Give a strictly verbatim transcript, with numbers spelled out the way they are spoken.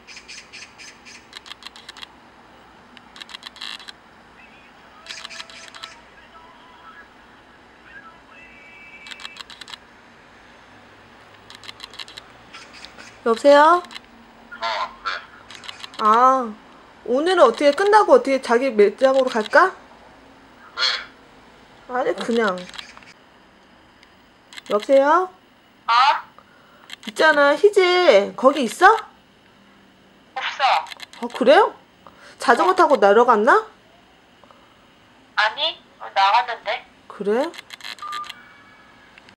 여보세요? 어, 네. 아, 오늘은 어떻게 끝나고 어떻게 자기 매장으로 갈까? 왜? 아니, 그냥. 여보세요? 어? 있잖아, 희재. 거기 있어? 없어. 어, 그래요? 자전거 타고 내려갔나? 아니, 어, 나갔는데. 그래?